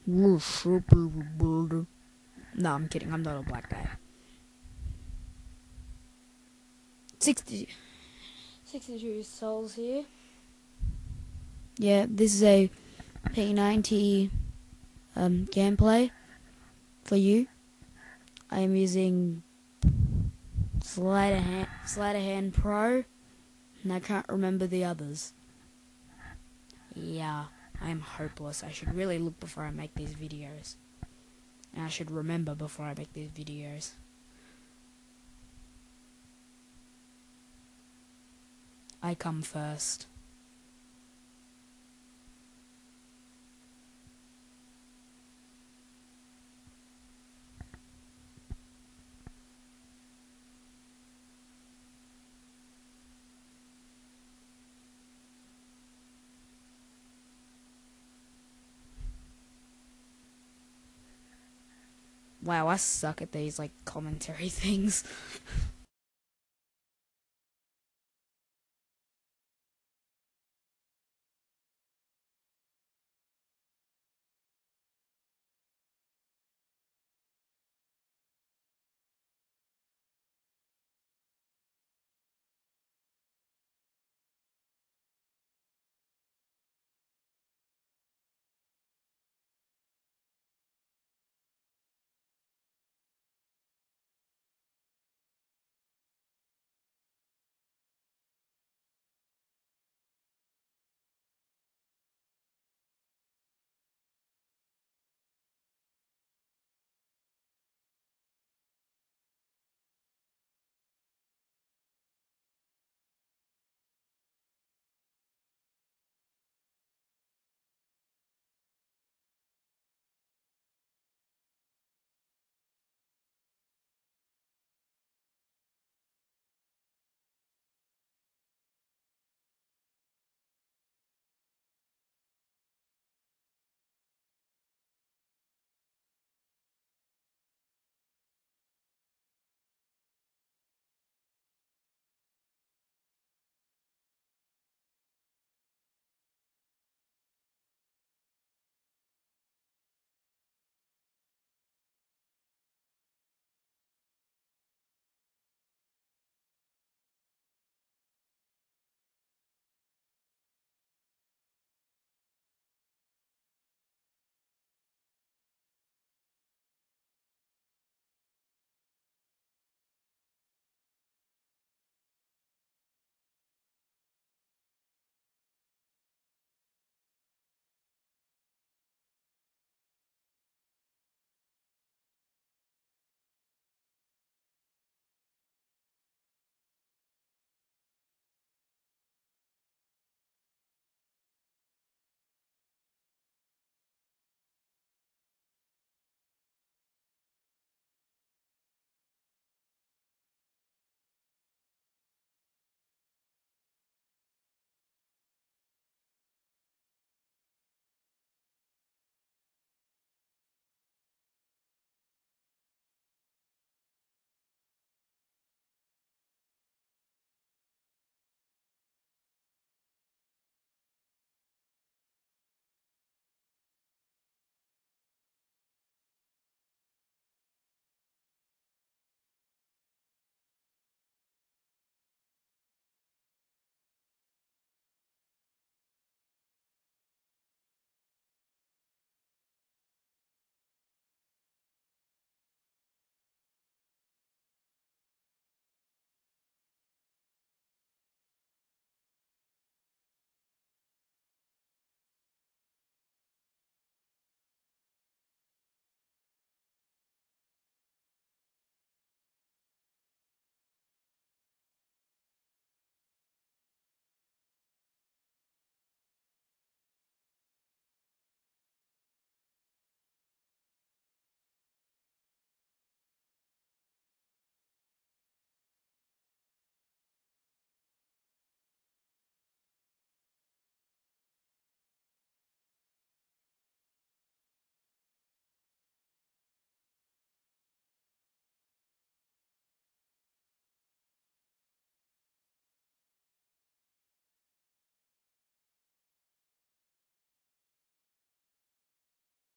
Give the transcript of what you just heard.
No, I'm kidding. I'm not a black guy. 62 souls here. Yeah, this is a P90 gameplay for you. I am using Sleight of Hand Pro, and I can't remember the others. Yeah, I am hopeless. I should really look before I make these videos. And I should remember before I make these videos. I come first. Wow, I suck at these, like, commentary things.